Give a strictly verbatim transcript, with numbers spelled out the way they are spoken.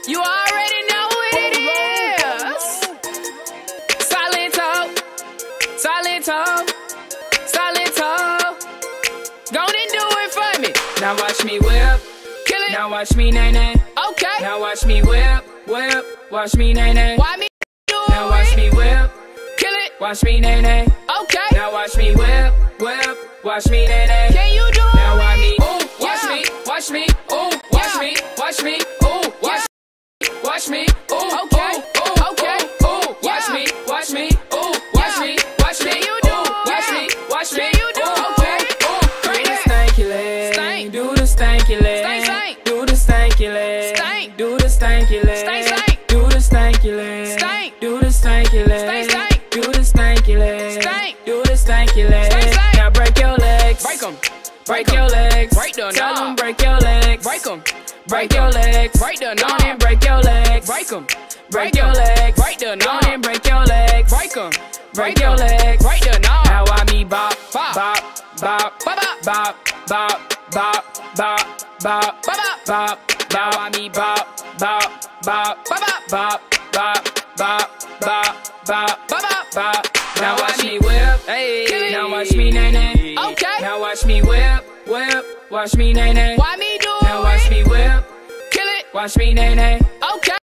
You already know who it is. Silento, Silento, Silento. Go and do it for me. Now watch me whip. Kill it. Now watch me nay nay. Okay. Now watch me whip, whip. Watch me nay nay. Why me do it? Now watch me whip. Kill it. Watch me nay nay. Okay. Now watch me whip, whip. Watch me nay nay. Can you do it? Now watch me. Ooh, watch Yeah. me, watch me. Ooh, watch Yeah. me, watch me. Ooh, watch, watch me. Ooh, Okay. ooh, ooh, Okay. Ooh, ooh. Watch Yeah. me, watch me. Ooh, watch Yeah. me, watch me. Can you do Ooh, it? watch me, watch me. Can you do Ooh, it? okay. Ooh, do Bring the it. stanky leg. Stank. Do the stanky leg. Stank, stank. Do the stanky leg. Stank. Do the stanky leg. Stank, stank. Do the stanky leg. Stank. Do the stanky leg. Stank, stank. Do the stanky leg. Stank. Do the stanky leg. Stank, stank. Now break your legs. Break 'em. Break your legs. Break the Tell knob. them break your legs. Break 'em. Break your legs. Break the Go on knob. and break your legs. Break 'em. Break Break your 'em. legs. Break the Go on knob. and break your legs. Break 'em. Break your legs. Break the knob. Now I me bop, Bop. bop, bop, Bop, bop. bop, bop, bop, bop, bop, Bop, bop. bop. Now I me bop, bop, bop, Bop, bop. bop, bop, bop, bop, bop, Bop, bop. bop. Now Now watch I me me- whip. Hey. Kill it. Now watch me nay nay. Okay. Now watch me whip, whip. Watch me nay nay. Why me do it? Now watch me whip. Kill it. Watch me nay nay. Okay.